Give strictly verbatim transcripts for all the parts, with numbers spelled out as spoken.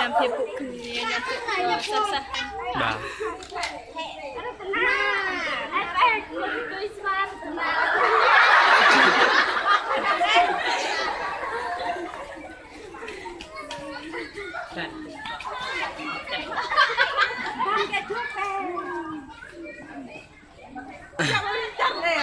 តាមភាពពុកគ្នាញ៉ាំពុកសះសះបាទអត់បែរជួយស្វាស្នាចាបានគេជួបបែចាំចាំទេ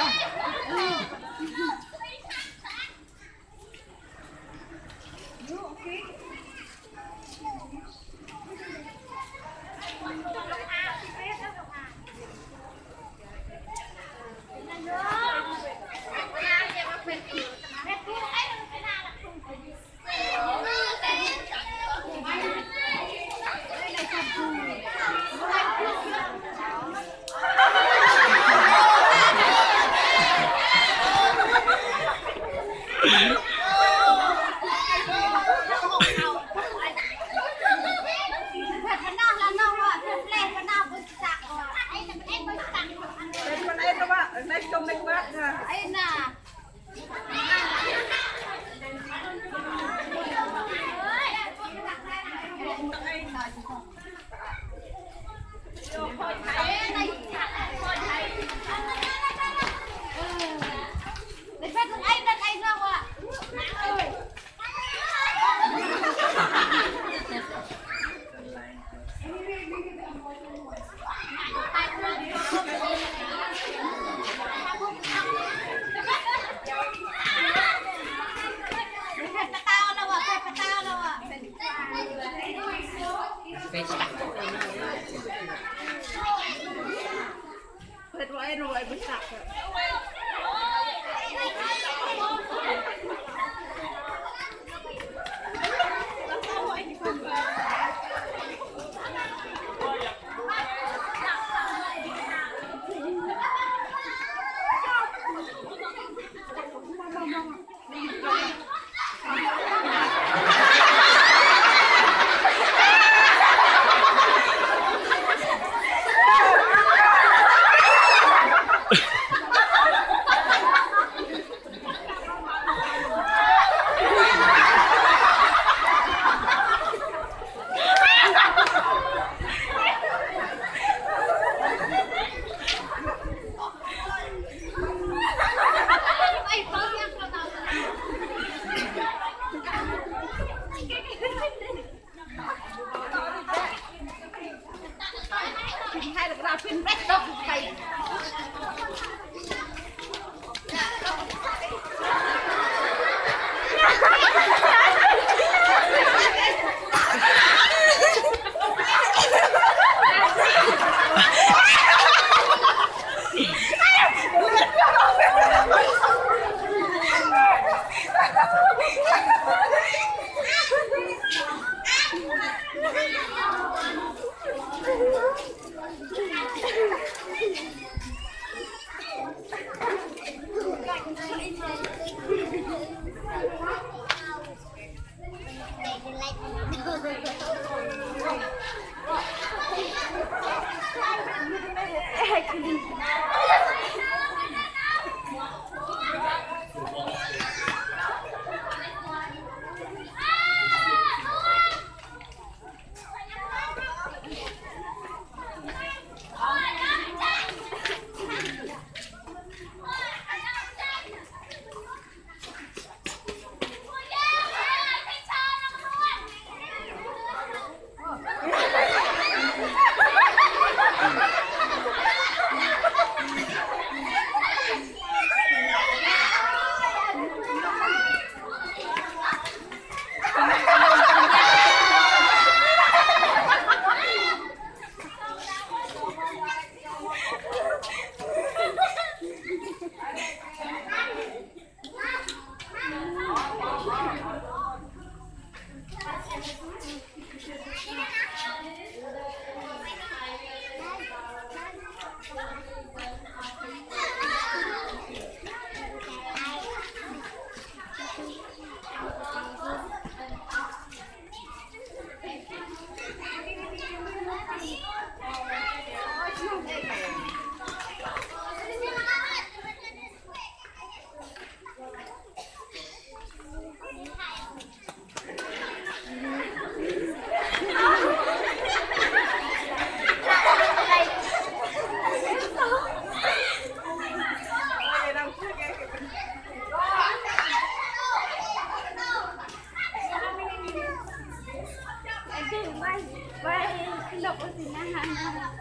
Vậy cái độc gì nha hả?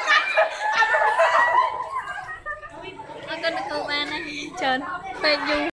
Con được cô ba này trơn phê du